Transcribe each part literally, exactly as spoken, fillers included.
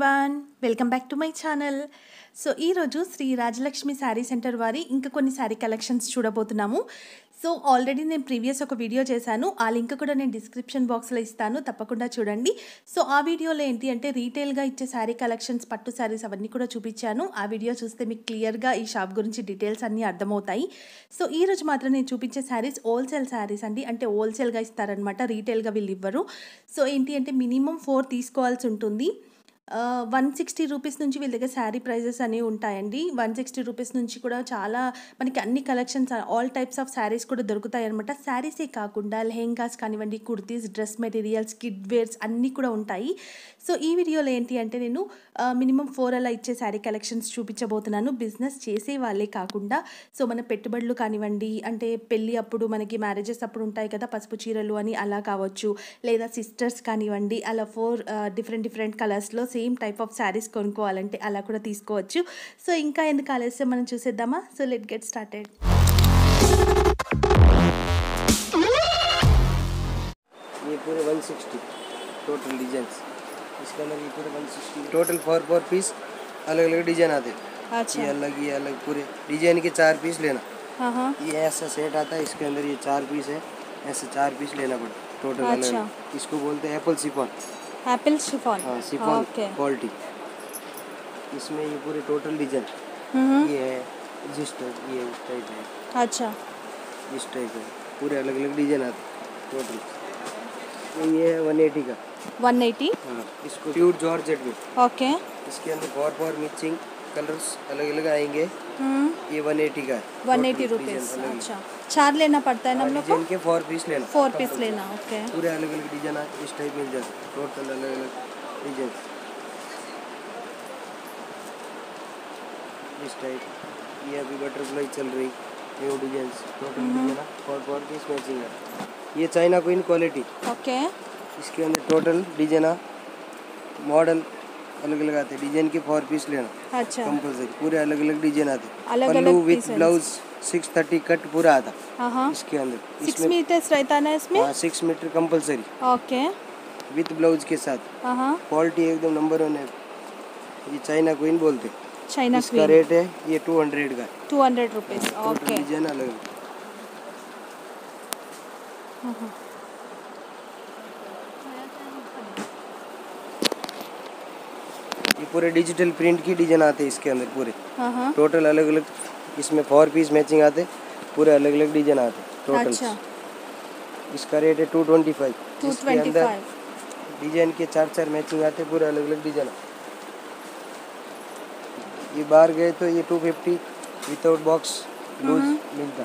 Everyone, welcome back to my channel. So ఈరోజు Sri Rajalakshmi sari centre వారి ఇంకా కొన్ని శారీ కలెక్షన్స్ చూడబోతున్నాము. సో ఆల్రెడీ నేను ప్రీవియస్ ఒక వీడియో చేశాను, ఆ లింక్ కూడా నేను డిస్క్రిప్షన్ బాక్స్లో ఇస్తాను, తప్పకుండా చూడండి. సో ఆ వీడియోలో ఏంటి అంటే రీటైల్గా ఇచ్చే శారీ కలెక్షన్స్, పట్టు శారీస్ అవన్నీ కూడా చూపించాను. ఆ వీడియో చూస్తే మీకు క్లియర్గా ఈ షాప్ గురించి డీటెయిల్స్ అన్నీ అర్థమవుతాయి. సో ఈరోజు మాత్రం నేను చూపించే శారీస్ హోల్సేల్ శారీస్ అండి, అంటే హోల్సేల్గా ఇస్తారనమాట, రీటైల్గా వీళ్ళు ఇవ్వరు. సో ఏంటి అంటే మినిమం ఫోర్ తీసుకోవాల్సి ఉంటుంది. వన్ సిక్స్టీ రూపీస్ నుంచి వీళ్ళ దగ్గర శారీ ప్రైజెస్ అనేవి ఉంటాయండి. వన్ సిక్స్టీ రూపీస్ నుంచి కూడా చాలా మనకి అన్ని collections, all types of saris కూడా దొరుకుతాయి అనమాట. శారీసే కాకుండా లెహెంగాస్ కానివ్వండి, kurtis, dress materials, kid wears అన్నీ కూడా ఉంటాయి. సో ఈ వీడియోలో ఏంటి అంటే నేను మినిమం ఫోర్ అలా ఇచ్చే శారీ కలెక్షన్స్ చూపించబోతున్నాను. బిజినెస్ చేసే వాళ్ళే కాకుండా, సో మన పెట్టుబడులు కానివ్వండి, అంటే పెళ్ళి అప్పుడు మనకి మ్యారేజెస్ అప్పుడు ఉంటాయి కదా పసుపు చీరలు అని, అలా కావచ్చు, లేదా సిస్టర్స్ కానివ్వండి, అలా ఫోర్ డిఫరెంట్ డిఫరెంట్ కలర్స్లో సేమ్ టైప్ ఆఫ్ శారీస్ కొనుక్కోవాలంటే అలా కూడా తీసుకోవచ్చు. సో ఇంకా ఎందుకు ఆలస్యం, మనం చూసేద్దామా. So let get started. ये पूरे वन सिक्सटी टोटल डिजाइन्स, इसके अंदर ये पूरे one sixty total four four piece अलग अलग डिजाइन आते हैं. अच्छा. ये अलग ये अलग पूरे डिजाइन के चार पीस लेना. हाँ. ये ऐसा सेट आता है, इसके अंदर ये चार पीस है, ऐसे चार पीस लेना पड़ता टोटल. अच्छा. अलग. इसको बोलते हैं एप्पल शिफॉन. Apple chiffon. हाँ, शिफॉन क्वालिटी. इसमें ये पूरे टोटल डिजाइन ये है, जिस टाइप ये इस टाइप है. अच्छा. इस टाइप है, पूरे अलग अलग डिजाइन आते टोटल. तो ये है वन एटी का. One eighty. हाँ, इसको प्योर जॉर्जेट में. ओके. इसके अंदर फोर फोर मिक्सिंग कलर्स अलग अलग आएंगे. ये वन एटी का है. One eighty rupees. अच्छा, चार लेना पड़ता है ना हम लोग को? के फोर पीस लेना. फोर पीस लेना. ओके. पूरे अलग अलग डिजाइन इस टाइप मिल जाते, टोटल अलग अलग डिजाइन इस टाइप. ये अभी बटरफ्लाई चल रही, new design total design four four piece matching है. ये चाइना क्वीन क्वालिटी. ओके. इसके अंदर टोटल डिजाइन मॉडल अलग अलग आते, डिजाइन के फोर पीस लेना. अच्छा. कंपलसरी पूरे अलग अलग डिजाइन आते, pallu with blouse six thirty cut पूरा आता. हाँ. इसके अंदर सिक्स मीटर्स रहता है ना इसमें? हाँ, six metre compulsory. Okay. With blouse के साथ. हाँ. क्वालिटी एकदम नंबर वन है. ये चाइना क्वीन बोलते. China queen. इसका रेट है ये टू हंड्रेड का. Two hundred rupees. Okay. Design अलग. ये पूरे डिजिटल प्रिंट की डिजाइन आते हैं इसके अंदर पूरे. टोटल अलग अलग इसमें फोर पीस मैचिंग आते, पूरे अलग अलग डिजाइन आते टोटल. अच्छा. इसका रेट है टू ट्वेंटी फाइव. इसके अंदर डिजाइन के चार चार मैचिंग आते, पूरे अलग अलग डिजाइन. ये बाहर गए तो ये two fifty without box loose मिलता.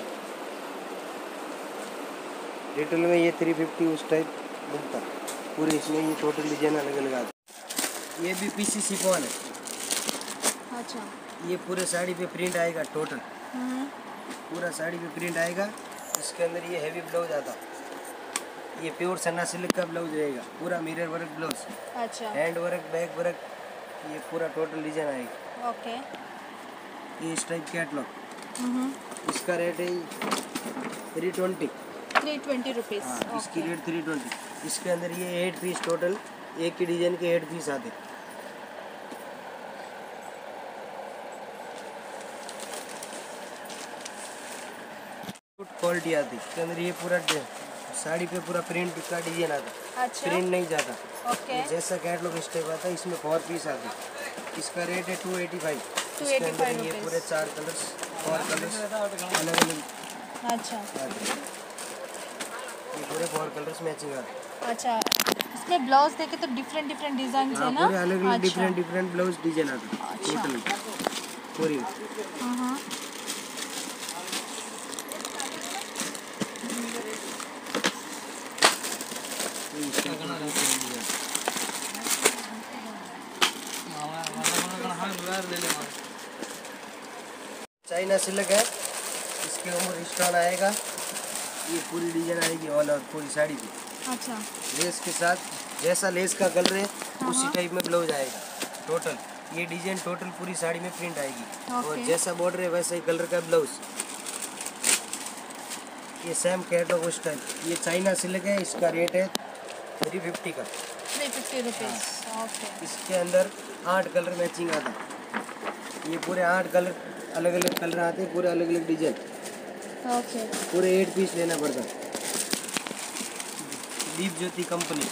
रिटेल में ये थ्री फिफ्टी उस टाइप मिलता. पूरे इसमें ये टोटल डिजाइन अलग अलग आते. ये भी पीसी शिफॉन है. अच्छा. ये पूरे साड़ी पे प्रिंट आएगा टोटल. पूरा साड़ी पे प्रिंट आएगा. इसके अंदर ये हैवी ब्लाउज आता, ये प्योर सन्ना सिल्क का ब्लाउज रहेगा, पूरा मिरर वर्क ब्लाउज. अच्छा. हैंड वर्क, बैक वर्क, ये पूरा टोटल डिजाइन आएगा. ओके. ये इस टाइप कैटलॉग. इसका रेट है three twenty. Three twenty rupees. इसकी रेट थ्री ट्वेंटी. इसके अंदर ये एट पीस टोटल, एक ही डिजाइन के एट पीस आते. क्वालिटी आती. इसके अंदर ये पूरा साड़ी पे पूरा प्रिंट का डिजाइन आता. अच्छा. प्रिंट नहीं जाता. ओके. जैसा कैटलॉग इस टाइप आता है, इसमें फोर पीस आते. इसका रेट है टू एटी फाइव. इसके अंदर ये पूरे चार कलर्स, फोर कलर्स अलग अलग. अच्छा. ये पूरे फोर कलर्स मैचिंग आते. अच्छा. इसमें ब्लाउज देखे तो डिफरेंट डिफरेंट डिजाइन है ना? पूरे अलग अलग डिफरेंट डिफरेंट ब्लाउज डिजाइन आते टोटल पूरी. चाइना सिल्क है, इसके ऊपर स्टोन आएगा. ये पूरी डिजाइन आएगी ऑल ओवर पूरी साड़ी पे. अच्छा. लेस के साथ जैसा लेस का कलर है उसी टाइप में ब्लाउज आएगा टोटल. ये डिजाइन टोटल पूरी साड़ी में प्रिंट आएगी. और जैसा बॉर्डर है वैसा ही कलर का ब्लाउज. ये सेम कैटलॉग उस टाइप. ये चाइना सिल्क है, इसका रेट है थ्री फिफ्टी का. Three fifty rupees. ओके. इसके अंदर आठ कलर मैचिंग आता है। ये पूरे आठ कलर अलग अलग कलर आते हैं, पूरे अलग अलग डिजाइन। ओके पूरे एट पीस लेना पड़ता है। दीप ज्योति कंपनी।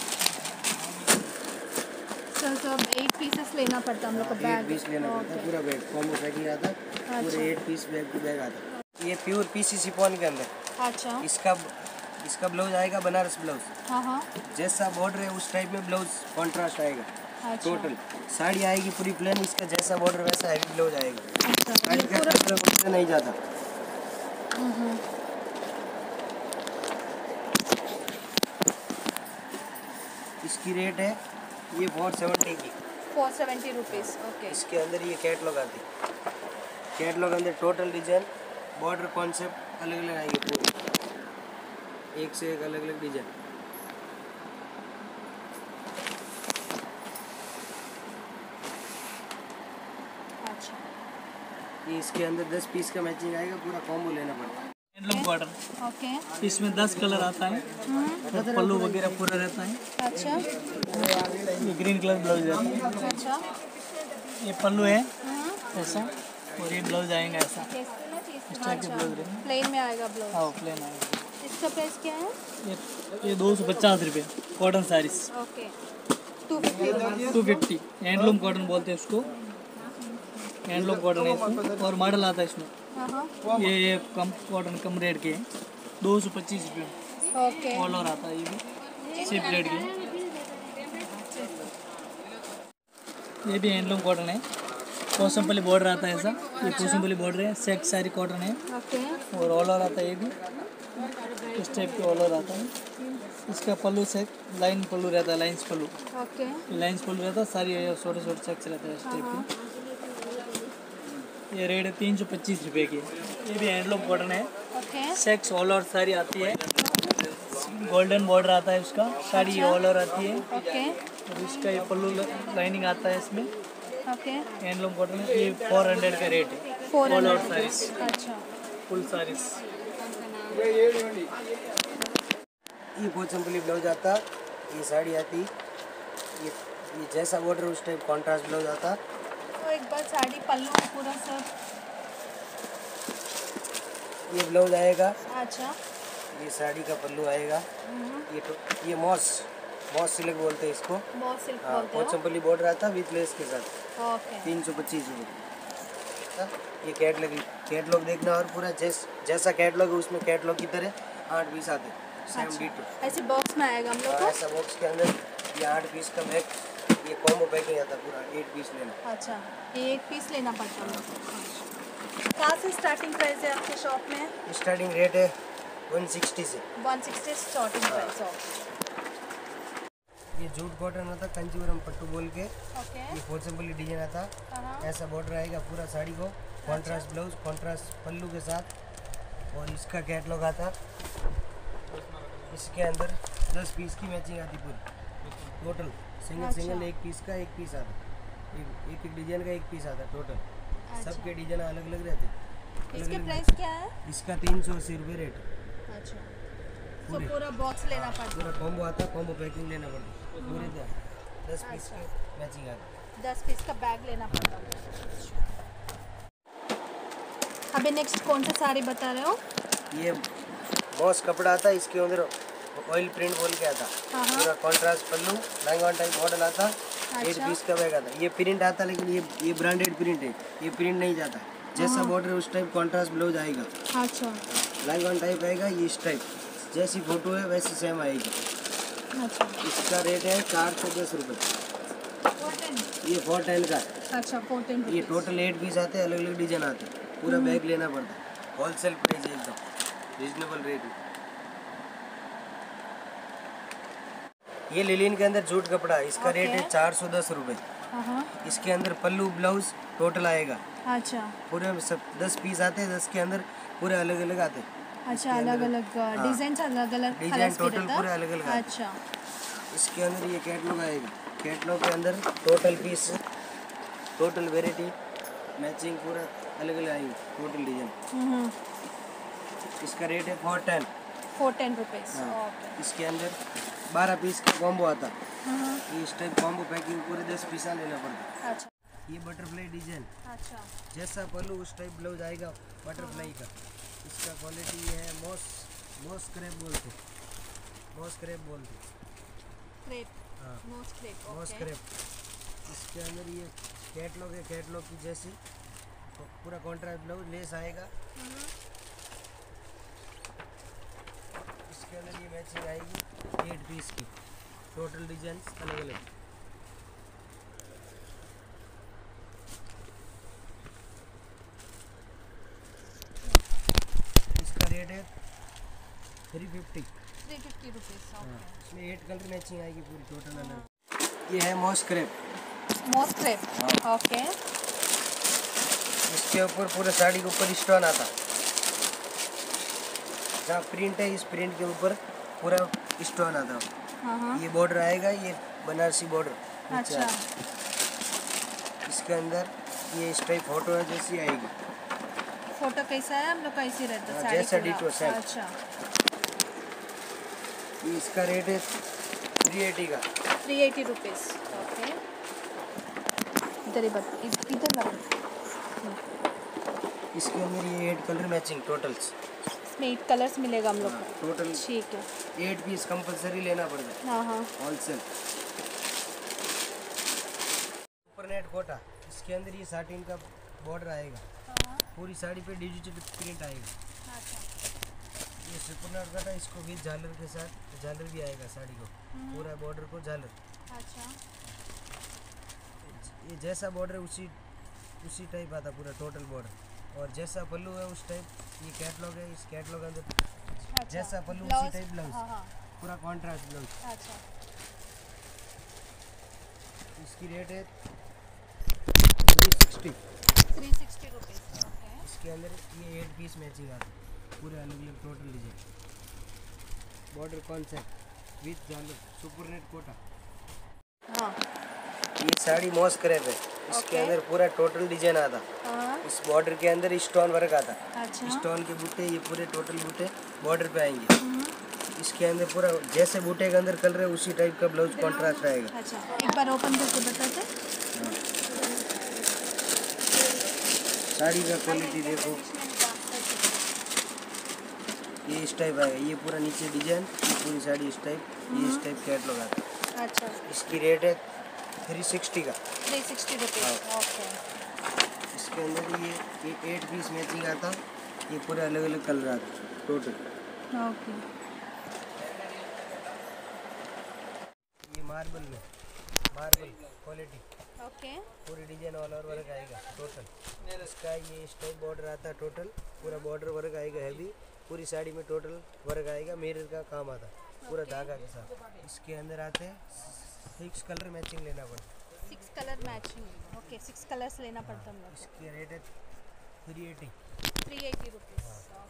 सर तो अब एट पीसेस लेना पड़ता है हम लोग को एट बैग। पीस लेना पड़ता है, पूरा बैग कॉम्बो पैकिंग आता है। पूरे eight piece bag to bag आता है। ये प्योर पीसी शिफॉन के अंदर। अच्छा इसका इसका ब्लाउज आएगा बनारस ब्लाउज। हाँ हाँ जैसा बॉर्डर है उस टाइप में ब्लाउज कॉन्ट्रास्ट आएगा। अच्छा टोटल साड़ी आएगी पूरी प्लेन, इसका जैसा बॉर्डर वैसा हैवी ब्लाउज आएगा। अच्छा साड़ी ये का पूरा कलर उससे नहीं जाता। हम्म इसकी रेट है ये फोर सेवेंटी की। Four seventy rupees. ओके इसके अंदर ये कैटलॉग आती है। कैटलॉग अंदर टोटल डिजाइन बॉर्डर कॉन्सेप्ट अलग अलग आएंगे, पूरे एक से एक अलग अलग डिजाइन। अच्छा ये इसके अंदर दस पीस का मैचिंग आएगा, पूरा कॉम्बो लेना पड़ता है। हैंडलूम कॉटन, ओके इसमें दस कलर आता है और पल्लू वगैरह पूरा रहता है। अच्छा ये ग्रीन कलर ब्लाउज रहता है। अच्छा ये पल्लू है ऐसा और ये ब्लाउज आएगा ऐसा। इस टाइप के अच्छा ब्लाउज रहेंगे। प्लेन में आएगा ब्लाउज। हाँ प्लेन आएगा। इसका प्राइस क्या है? ये ये दो सौ पचास रुपये cotton saris. Okay two fifty rupees. Two fifty handloom cotton बोलते हैं उसको। हैंडलूम कॉटन है इसमें और मॉडल आता है इसमें। हाँ हाँ ये ये कम कॉटन कम रेट के हैं, दो सौ पच्चीस रुपये ओके ऑल ओवर आता है। ये भी सिप रेट के। ये भी हैंडलूम कॉटन है, कोसमपल्ली बॉर्डर आता है ऐसा। ये कोसमपल्ली बॉर्डर है, सेट सारी कॉटन है ओके और ऑल ओवर आता है। ये भी इस टाइप के ऑल ओवर आता है। इसका पल्लू से लाइन पल्लू रहता है, lines pallu okay lines pallu रहता है। सारी छोटे छोटे चेक्स रहता है इस टाइप के। ये रेट है तीन सौ पच्चीस रुपये की। ये भी हैंडलूम कॉटन है, okay six all over sari आती है। गोल्डन बॉर्डर आता है उसका, साड़ी ऑल ओवर आती है ओके और इसका ये पल्लू लाइनिंग आता है इसमें। ओके हैंडलूम कॉटन है, ये फोर हंड्रेड का रेट है। Four all over hundred saris, अच्छा फुल सारीज। ये कोचमपल्ली ब्लाउज आता, ये साड़ी आती, ये ये जैसा बॉर्डर उस टाइप कॉन्ट्रास्ट ब्लाउज आता। तो एक बार साड़ी पल्लू पूरा सब। ये ब्लाउज आएगा, अच्छा ये साड़ी का पल्लू आएगा। ये तो ये मॉस मॉस सिल्क बोलते हैं इसको। बहुत सिल्क हाँ बोलते हो। कोचमपल्ली बॉर्डर आता विथ लेस के साथ। ओके तीन सौ पच्चीस रुपये। ये कैटलॉग कैटलॉग देखना और पूरा जैस जैसा कैटलॉग है उसमें कैटलॉग की तरह आठ पीस आते सेम डीटो। ऐसे बॉक्स में आएगा हम लोग को। ऐसा बॉक्स के अंदर ये आठ पीस का बैग, ये कॉम्बो पैकिंग आता पूरा एट पीस लेना। अच्छा ये एक पीस लेना पड़ता है हम लोग को। कहाँ से स्टार्टिंग प्राइस है आपके शॉप में? स्टार्टिंग रेट है वन सिक्सटी से। One sixty starting price. ये जूट कॉटन आता कंचीवरम पट्टू बोल के। ओके ये कोचमपल्ली डिजाइन आता, हाँ ऐसा बॉर्डर आएगा पूरा साड़ी को, कॉन्ट्रास्ट ब्लाउज कॉन्ट्रास्ट पल्लू के साथ। और इसका कैटलॉग आता, इसके अंदर दस पीस की मैचिंग आती पूरी टोटल। सिंगल सिंगल एक पीस का एक पीस आता, एक एक डिजाइन का एक पीस आता टोटल। सबके डिजाइन अलग अलग रहते। इसके प्राइस क्या है? इसका तीन सौ अस्सी रुपये रेट। अच्छा तो पूरा बॉक्स लेना पड़ता पूरा कॉम्बो आता, कॉम्बो पैकिंग लेना पड़ता पूरे दस पीस के मैचिंग आता। है। दस पीस का बैग लेना पड़ता है। अभी नेक्स्ट कौन सा साड़ी बता रहे हो? ये बॉस कपड़ा आता है, इसके अंदर ऑयल प्रिंट बोल के आता। हाँ हाँ पूरा contrast pallu lehenga type model आता, एट अच्छा पीस का बैग आता। ये प्रिंट आता लेकिन ये ये ब्रांडेड प्रिंट है, ये प्रिंट नहीं जाता। जैसा बॉर्डर उस टाइप कॉन्ट्रास्ट ब्लाउज आएगा, अच्छा लहंगा टाइप आएगा। ये इस टाइप जैसी फोटो है वैसी सेम आएगी। अच्छा इसका रेट है चार सौ दस रुपये। ये फोर टेन का। अच्छा फोर्टीन ये टोटल एट पीस आते हैं, अलग अलग डिजाइन आते हैं। पूरा बैग लेना पड़ता है, होलसेल प्राइस है एकदम रिजनेबल रेट में। ये लिलिन के अंदर जूट कपड़ा, इसका रेट है चार सौ दस रुपये। इसके अंदर पल्लू ब्लाउज टोटल आएगा। अच्छा पूरे सब दस पीस आते हैं, दस के अंदर पूरे अलग अलग आते हैं। अच्छा अलग अलग डिजाइन अलग अलग डिजाइन टोटल पूरे अलग अलग आते हैं। अच्छा इसके अंदर ये कैटलॉग आएगा, कैटलॉग के अंदर total piece total variety matching पूरा अलग अलग आएगी टोटल डिजाइन। इसका रेट है four ten four ten rupees. इसके अंदर बारह पीस का कॉम्बो आता। ये इस टाइप कॉम्बो पैकिंग पूरे दस पीसा लेना पड़ता। अच्छा ये बटरफ्लाई डिजाइन, अच्छा जैसा पल्लू उस टाइप ब्लाउज आएगा बटरफ्लाई का। इसका क्वालिटी ये है मॉस मॉस क्रेप बोलते, मॉस क्रेप बोलते। क्रेप, हाँ moss crepe, moss okay. Crepe. इसके अंदर ये कैटलॉग है, कैटलॉग की जैसी पूरा कॉन्ट्रास्ट ब्लाउज लेस आएगा। इसके अंदर ये मैचिंग आएगी एट पीस की, टोटल डिजाइन अलग अलग। इसका रेट है three fifty three fifty rupees. इसमें एट कलर मैचिंग आएगी पूरी टोटल अलग। ये है moss crepe, moss crepe, okay. इसके ऊपर पूरे साड़ी के ऊपर स्टोन आता। जहाँ प्रिंट है इस प्रिंट के ऊपर पूरा स्टोन आता। हाँ ये बॉर्डर आएगा, ये बनारसी बॉर्डर। अच्छा इसके अंदर ये इस टाइप फोटो है जैसी आएगी। फोटो कैसा है हम लोग कैसी रहता है हाँ, साड़ी जैसा पूरा? Ditto same. अच्छा ये इसका रेट है थ्री एटी का, थ्री एटी रुपीज़, ओके। इधर ही बत इध- इधर लगा। इसके अंदर ये एट कलर मैचिंग टोटल्स, इसमें एट कलर्स मिलेगा हम लोग हाँ, को। टोटल ठीक है। एट पीस कंपलसरी लेना पड़ता है हाँ हाँ होलसेल। सुपर नेट कोटा, इसके अंदर ये साटिन का बॉर्डर आएगा। पूरी साड़ी पे डिजिटल प्रिंट आएगा। अच्छा ये सुपर नेट कोटा, इसको भी झालर के साथ झालर भी आएगा साड़ी को, पूरा बॉर्डर को झालर। अच्छा ये जैसा बॉर्डर उसी उसी टाइप आता पूरा टोटल बॉर्डर। और जैसा पल्लू है उस टाइप ये कैटलॉग है। इस कैटलॉग के अंदर अच्छा जैसा पल्लू उसी ब्लाउज, टाइप ब्लाउज, हाँ हाँ पूरा कॉन्ट्रास्ट ब्लाउज। अच्छा इसकी रेट है three sixty. Three sixty rupees, okay. इसके अंदर ये एट पीस मैचिंग आता है, पूरे अलग अलग total design. Border concept with झालर, सुपर नेट कोटा। हाँ ये साड़ी मॉस क्रेप है। इसके Okay. अंदर पूरा टोटल डिजाइन आता। हाँ इस बॉर्डर के अंदर स्टोन वर्क आता। अच्छा स्टोन के बूटे, ये पूरे टोटल बूटे बॉर्डर पे आएंगे। इसके अंदर पूरा जैसे बूटे के अंदर कलर है उसी टाइप का ब्लाउज कॉन्ट्रास्ट आएगा। अच्छा एक बार ओपन करके बताते। साड़ी का क्वालिटी देखो, ये इस टाइप आएगा। ये पूरा नीचे डिजाइन, ये पूरी साड़ी इस टाइप, ये इस टाइप कैटलॉग आता है। अच्छा इसकी रेट है थ्री सिक्सटी का। Three sixty rupees, okay. इसके अंदर ये ये एट पीस मैचिंग आता। ये पूरे अलग अलग कलर आता टोटल। ओके ये मार्बल में, मार्बल क्वालिटी ओके पूरी डिजाइन ऑल ओवर वर्क आएगा टोटल। इसका ये इस टाइप बॉर्डर आता है टोटल, पूरा बॉर्डर वर्क आएगा हैवी। पूरी साड़ी में टोटल वर्क आएगा, मिरर का काम आता पूरा धागा के साथ। इसके अंदर आते हैं सिक्स कलर मैचिंग लेना पड़ता है। Six colour matching, okay. Six colours लेना पड़ता हम लोग को। इसकी रेट है three eighty. Three eighty rupees,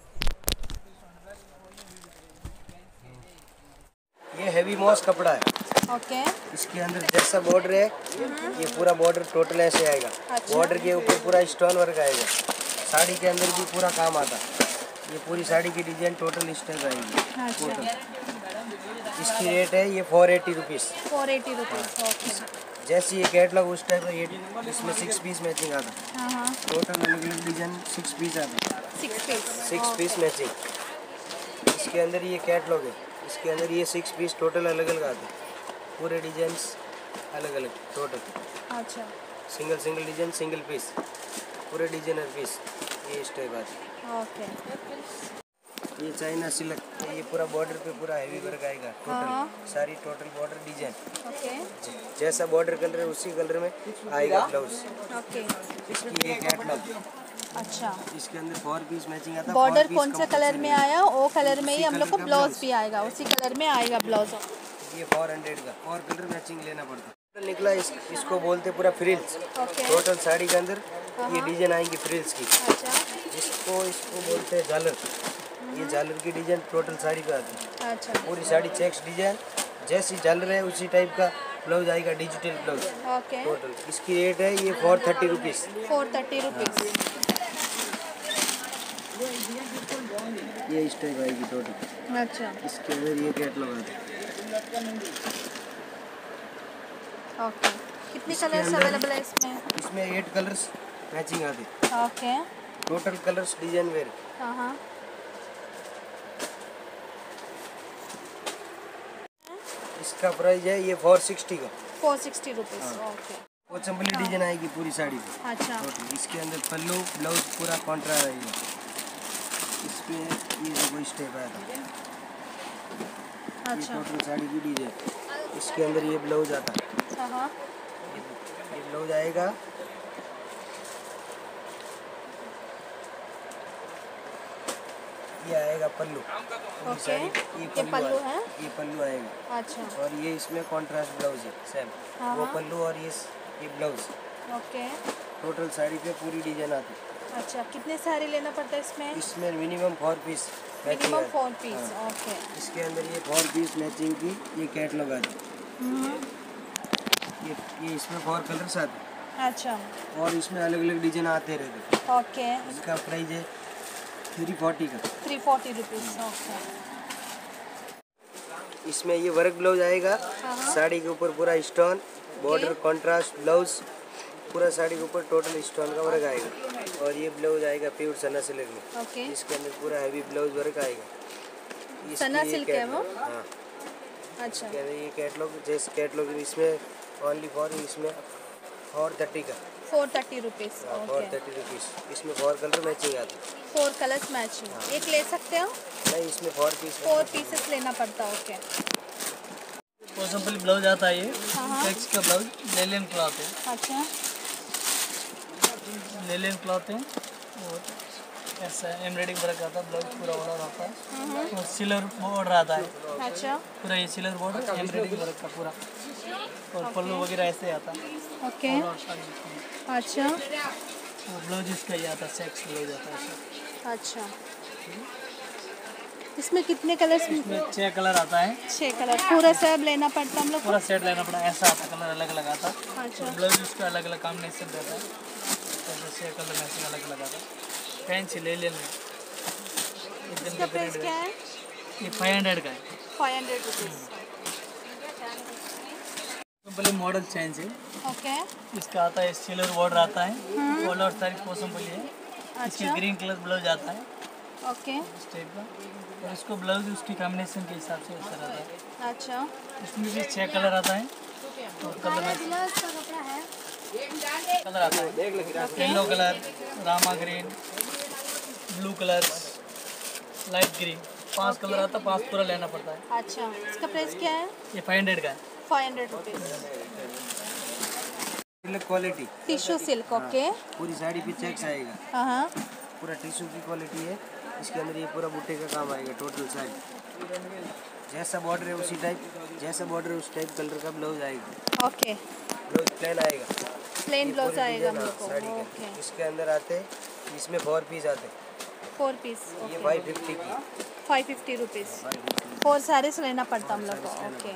ये हैवी मॉस कपड़ा है। ओके। इसके अंदर जैसा बॉर्डर है ये पूरा बॉर्डर टोटल ऐसे आएगा। अच्छा। बॉर्डर के ऊपर पूरा स्टोन वर्क आएगा। साड़ी के अंदर भी पूरा काम आता। ये पूरी साड़ी की डिजाइन टोटल इस टाइप आएगी अच्छा टोटल। इसकी रेट है ये four eighty rupees. Four eighty rupees, okay. जैसे ये कैटलॉग उस टाइप का ये इसमें सिक्स पीस मैचिंग आता। हाँ हाँ टोटल अलग अलग डिजाइन सिक्स पीस आता। Six piece, six piece matching. इसके अंदर ये कैटलॉग है। इसके अंदर ये सिक्स पीस टोटल अलग अलग आते। पूरे डिजाइंस अलग अलग टोटल। अच्छा single single design single piece, पूरे डिजाइनर पीस ये इस टाइप आते। ओके। ये चाइना सिल्क, ये पूरा बॉर्डर पे पूरा हैवी वर्क आएगा टोटल। हाँ। सारी टोटल बॉर्डर डिजाइन ओके जैसा बॉर्डर कलर है उसी कलर में आएगा ब्लाउज। ओके इसकी ये कैटलॉग, अच्छा। इसके अंदर फोर पीस मैचिंग आता। बॉर्डर four piece कौन सा कलर compulsory में है। आया वो कलर में ही उसी हम लोग को कलर का ब्लाउज blouse। भी आएगा, उसी कलर में आएगा ब्लाउज। ये फोर हंड्रेड का और कलर मैचिंग लेना पड़ता है। निकला इस, इसको बोलते पूरा फ्रिल्स। ओके टोटल साड़ी के अंदर ये डिजाइन आएंगी फ्रिल्स की। अच्छा इसको इसको बोलते हैं झालर। ये झालर की डिजाइन टोटल साड़ी पे आती है। अच्छा पूरी साड़ी चेक्स डिजाइन, जैसी झालर है उसी टाइप का ब्लाउज आएगा, डिजिटल ब्लाउज ओके। टोटल। इसकी रेट है ये four thirty rupees. Four thirty rupees, ये इस टाइप आएगी टोटल। अच्छा। इसके अंदर ये कैटलॉग आता है। ओके, कितने इसके कलर्स अंदर- अवेलेबल है इसमें? इसमें एट कलर्स मैचिंग आते। Okay, total colours design wear. हाँ हाँ, इसका प्राइस है ये फोर सिक्सटी का। Four sixty rupees. ओके, वो चंपली डिजाइन आएगी पूरी साड़ी पे। अच्छा, टोटल इसके अंदर पल्लू ब्लाउज पूरा कॉन्ट्रा रहेगा। इस पे ये देखो स्टेप आया था। ये अच्छा, टोटल साड़ी की डिजाइन। इसके अंदर ये ब्लाउज आता है। हाँ हाँ, ये ब्लाउज आएगा। ये आएगा पल्लू पूरी ओके, साड़ी। ये ये पल्लू पल्लू है? ये पल्लू आएगा। अच्छा, और ये इसमें कॉन्ट्रास्ट ब्लाउज है सेम। हाँ, वो हाँ। पल्लू और ये ये ब्लाउज। ओके, टोटल साड़ी पे पूरी डिजाइन आती है। अच्छा, कितने साड़ी लेना पड़ता है इसमें? इसमें minimum four piece minimum four piece. Okay, इसके अंदर ये फोर पीस मैचिंग की ये कैटलॉग आती है। ये ये इसमें फोर कलर्स आते हैं अच्छा, और इसमें अलग अलग डिजाइन आते रहते हैं। ओके, इसका प्राइस है थ्री फोर्टी का। Three forty rupees. ओके, इसमें ये वर्क ब्लाउज आएगा। हाँ, हाँ। साड़ी के ऊपर पूरा स्टोन बॉर्डर कॉन्ट्रास्ट ब्लाउज पूरा साड़ी के ऊपर टोटल स्टोन का वर्क आएगा। और ये ब्लाउज आएगा प्योर सना सिल्क में। ओके, इसके अंदर पूरा हैवी ब्लाउज वर्क आएगा। इसकी सना ये सिल्क है वो? कैटलॉग- हाँ, अच्छा, इसके अंदर ये कैटलॉग जैसे कैटलॉग इसमें ओनली फॉर इसमें फोर थर्टी का। Four thirty rupees. Four okay, thirty rupees. इसमें फोर कलर मैचिंग आती है। Four colours matching. एक ले सकते हो? नहीं, इसमें फोर पीस फोर पीसेस लेना पड़ता। ओके, वो सिंपल ब्लाउज आता है ये हाँ, हाँ। चेक्स का ब्लाउज लेलिन क्लॉथ है। अच्छा, लेलिन क्लॉथ है और ऐसा एम्ब्रॉयडिंग वर्क आता है। ब्लाउज पूरा ऑर्डर आता है और सिल्वर बॉर्डर आता है। अच्छा, पूरा ये सिल्वर बॉर्डर एम्ब्रॉयडिंग वर्क का पूरा और पल्लू वगैरह ऐसे आता है। ओके, और साड़ी अच्छा, और ब्लाउज इसका ये आता है चेक्स ब्लाउज आता है ऐसा। अच्छा, इसमें कितने कलर्स? इसमें छः कलर आता है। छः कलर पूरा सब लेना पड़ता हम लोग को? पूरा सेट लेना पड़ा ऐसा आता है। कलर अलग अलग आता है। अच्छा, और ब्लाउज इसका अलग अलग कॉम्बिनेशन रहता है। ऐसे छः कलर मैचिंग अलग अलग आता है। फैंसी ले लेना इसका प्राइस क्या है? ये फाइव हंड्रेड का है। Five hundred rupees. Simply model change है। ओके, इसका आता है सिल्वर बॉर्डर आता है। ऑल ओवर सारी सिंपली है। इसके अच्छा, ग्रीन कलर ब्लाउज आता है ओके, इस टाइप का। और इसको ब्लाउज उसकी कॉम्बिनेशन के हिसाब से ऐसा रहता है। अच्छा, इसमें भी छः कलर आता है और कलर में कलर आता है yellow colour, Rama green, blue colour, light green, पांच कलर आता है। पांच पूरा लेना पड़ता है। अच्छा, इसका प्राइस क्या है? ये फाइव हंड्रेड का है। Five hundred rupees. Silk quality tissue silk. Okay, पूरी साड़ी पे चेक्स आएगा। हाँ हाँ, पूरा टिश्यू की क्वालिटी है। इसके अंदर ये पूरा बुट्टे का काम आएगा। टोटल साड़ी जैसा बॉर्डर है उसी टाइप जैसा बॉर्डर है उस टाइप कलर का ब्लाउज आएगा। ओके, ब्लाउज प्लेन आएगा। प्लेन ये ब्लाउज पूरी आएगा डिजाइन, हम हाँ, लोग को। साड़ी ओके, के इसके अंदर आते हैं। इसमें फोर पीस आते हैं। Four piece. ये ओके, फाइव फिफ्टी की। Five fifty rupees. Five fifty. Four saris लेना पड़ता हम लोग को। ओके,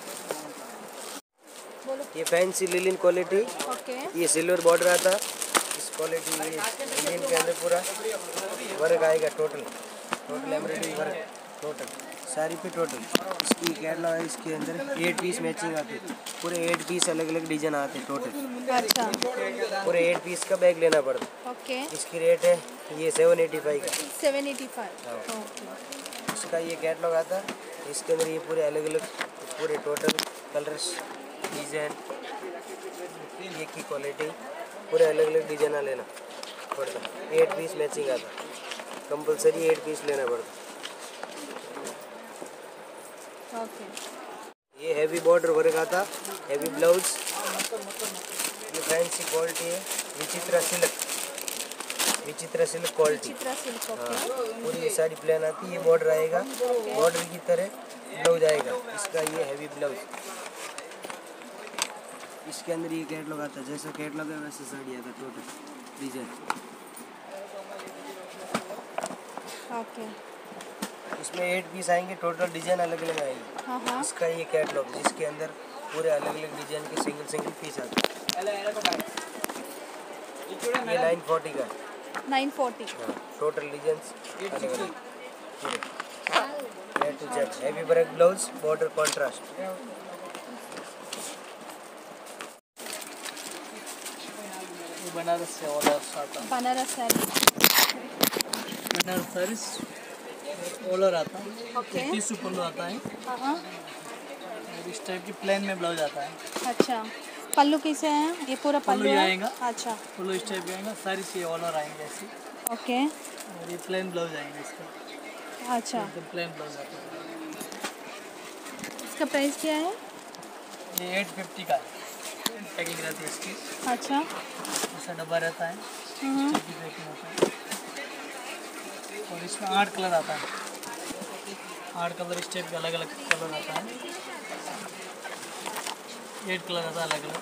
बोलो। ये फैंसी लिलिन क्वालिटी। ओके, ये सिल्वर बॉर्डर आता है। इस क्वालिटी ये लिलिन के अंदर पूरा वर्क आएगा। Total total embroidery work total sari पे टोटल। इसकी कैटलॉग है। इसके अंदर एट पीस मैचिंग आते हैं। पूरे एट पीस अलग अलग डिजाइन आते हैं टोटल। अच्छा, पूरे एट पीस का बैग लेना पड़ता है। ओके, इसकी रेट है ये सेवन एटी फाइव का। Seven eighty five. ओके, इसका ये कैटलॉग आता है। इसके अंदर ये पूरे अलग अलग पूरे टोटल कलर्स डिजाइन ये की क्वालिटी पूरे अलग अलग डिजाइन लेना पड़ता है। एट पीस मैचिंग आता है। कंपलसरी एट पीस लेना पड़ता है। ओके, ये हैवी बॉर्डर वर्क आता, हैवी ब्लाउज। ये फैंसी क्वालिटी है। Vichitra silk Vichitra silk quality. Chitra silk. हाँ, ओके, पूरी ये साड़ी प्लेन आती है। ये बॉर्डर आएगा। बॉर्डर की तरह ब्लाउज आएगा। इसका ये हैवी ब्लाउज। इसके अंदर ये कैटलॉग आता है। जैसा कैटलॉग है वैसे साड़ी आता है। टोटल डिजाइन ओके, इसमें एट पीस आएंगे। टोटल डिजाइन अलग अलग आएंगे। हाँ हाँ, इसका ये कैटलॉग जिसके अंदर पूरे अलग अलग डिजाइन के सिंगल सिंगल पीस आते हैं। ये नाइन फोर्टी का है। Nine forty. हाँ, टोटल डिजाइन अलग अलग पूरे to Z heavy work blouse border contrast. ये बनारस से ऑलर आता है। बनारस साड़ी। बनारस सारीस ऑलर आता है। ओके। तीस पल्लू आता है हाँ। और इस टाइप की प्लेन में ब्लाउज आता है। अच्छा, पल्लू कैसे है? ये पूरा पल्लू पल्लू ये है? आएगा। अच्छा। पल्लू इस टाइप का आएगा। सारी से ऑलर आएंगे ऐसे ओके। और ये प्लेन ब्लाउज आएंगे इसका। अच्छा, एकदम प्लेन ब्लाउज आता है। इसका प्राइस क्या है? ये एट फिफ्टी का है। पैकिंग रहती है इसकी। अच्छा। ऐसा डब्बा रहता है। हम्म। इस टाइप की पैकिंग होता है और इसमें आठ कलर आता है। आठ कलर इस टाइप के अलग अलग कलर आता है। एट कलर आता है अलग अलग,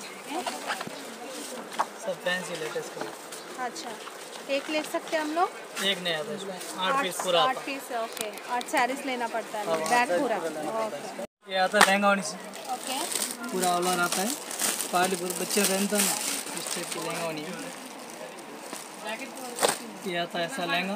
सब फैंसी लेटेस्ट कलर। अच्छा, एक ले सकते हैं हम लोग? एक नहीं आता इसमें, आठ पीस पूरा आठ आता है। पीस है। ओके, आठ साड़ीज लेना पड़ता है, हाँ, बैग आठ पूरा। पूरा लेना पड़ता है ओके इसका। ये आता है लहंगा वानी से, ओके। पूरा ऑलर आता है। पहाड़ी पूरे बच्चे रहते हैं ना, इस टाइप की लहंगा वानी है। ये आता है ऐसा लहंगा।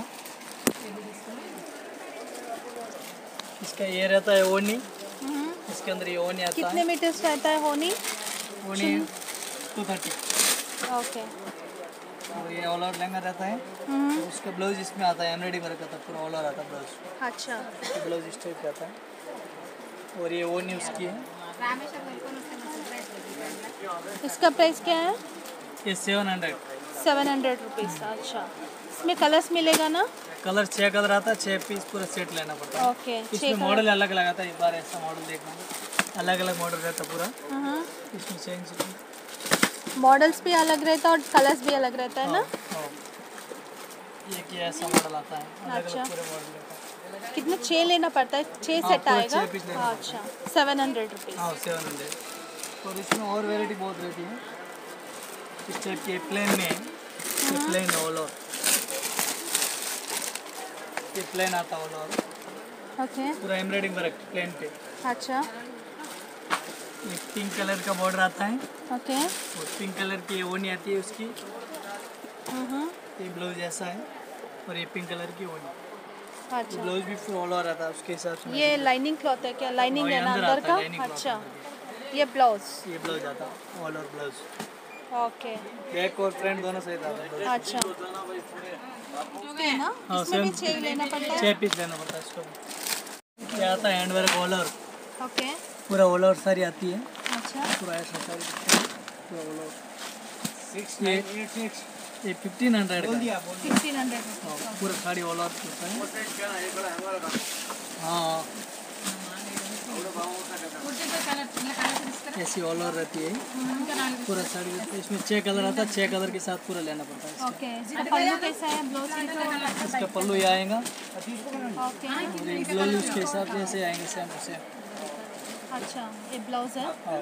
इसका ये रहता है ओढ़नी। हम्म। इसके अंदर ये ओढ़नी आता कितने है। मीटर्स रहता है होनी? ओढ़नी टू थर्टी ओके। और ये ऑल ओवर लहंगा रहता है। हम्म। तो उसका ब्लाउज इसमें आता है, एमब्रॉयडरी वर्क आता है, पूरा ऑल ओवर आता है ब्लाउज। अच्छा। ये ब्लाउज इस टाइप का आता है और ये ओढ़नी उसकी है। इसका प्राइस क्या है? ये seven hundred. Seven hundred rupees. अच्छा, इसमें कलर्स मिलेगा ना? कलर छः कलर आता है, छः पीस पूरा सेट लेना पड़ता है। ओके। इसमें मॉडल अलग अलग आता है। एक बार ऐसा मॉडल देखना, अलग अलग मॉडल रहता है पूरा। हाँ, इसमें चेंज मॉडल्स भी अलग रहता है और कलर्स भी अलग रहता है ना? ये कि ऐसा मॉडल आता है, अलग अच्छा। अलग पूरे मॉडल रहता है। कितना? छः लेना पड़ता है? छः हाँ, सेट पूरा आएगा? छः पीस लेना अच्छा, सेवन हंड्रेड रुपीज़। हाँ सेवन हंड्रेड। और इसमें और वैरायटी बहुत रहती है। इस टाइप के प्लेन में है, ये प्लेन ऑल ओवर, ये प्लेन आता है ऑल ओवर, ओके। पूरा एम्ब्रॉयडरिंग वर्क प्लेन पे। अच्छा। ये पिंक कलर का बॉर्डर आता है ओके। और पिंक कलर की ओढ़नी आती है उसकी। हम्म। ये ब्लाउज ऐसा है और ये पिंक कलर की ओढ़नी। अच्छा, ब्लाउज भी फुल ऑल ओवर आता है उसके हिसाब से। ये लाइनिंग क्लॉथ है क्या? लाइनिंग हाँ, ये है ना अंदर अंदर आता का? है, lining cloth अच्छा, अंदर ये ब्लाउज। ये ब्लाउज आता है all over blouse, okay. Back और फ्रंट दोनों सही आता है। अच्छा, है ना? हाँ, इसमें भी सेम। छः लेना पड़ता है? छः पीस लेना पड़ता है इसको। क्या आता है hand work all over, okay. पूरा ऑल ओवर सारी आती है, अच्छा। पूरा ऐसा सारी पूरा ऑल ओवर। ये ये फिफ्टीन हंड्रेड का है। फिफ्टीन हंड्रेड हाँ, पूरा साड़ी ऑल ओवर होता है। हाँ, ऐसी ऑल ओवर रहती है पूरा साड़ी रहती है। इसमें छः कलर आता है, छः कलर के साथ पूरा लेना पड़ता है इसका। ओके। इसका पल्लू कैसा है? ब्लाउज कैसा है? इसका पल्लू ये आएगा ओके। और ये ब्लाउज उसके हिसाब से ऐसे आएंगे सेम टू सेम। अच्छा, ये ब्लाउज है? हाँ,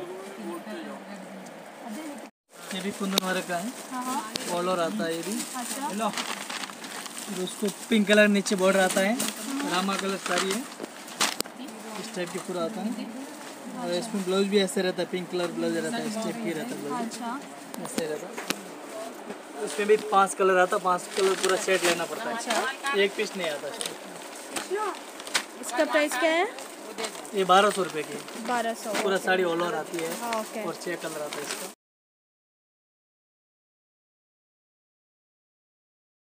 ये भी कुंदन वर्क का है, हाँ हाँ। ऑल ओवर आता है ये भी। अच्छा। और उसको पिंक कलर नीचे बॉर्डर आता है, रामा कलर साड़ी है, इस टाइप की पूरा आता है। और इसमें ब्लाउज भी ऐसे रहता है, पिंक कलर ब्लाउज रहता है, इस टाइप की रहता है ब्लाउज, अच्छा। ऐसे रहता है। उसमें भी पांच कलर आता है, पांच कलर पूरा सेट लेना पड़ता है। अच्छा। एक पीस नहीं आता इसमें। इसका प्राइस क्या है? ये बारह सौ रुपये की बारह सौ। पूरा साड़ी ऑल ओवर आती है हाँ, ओके। और छः कलर आता है इसका।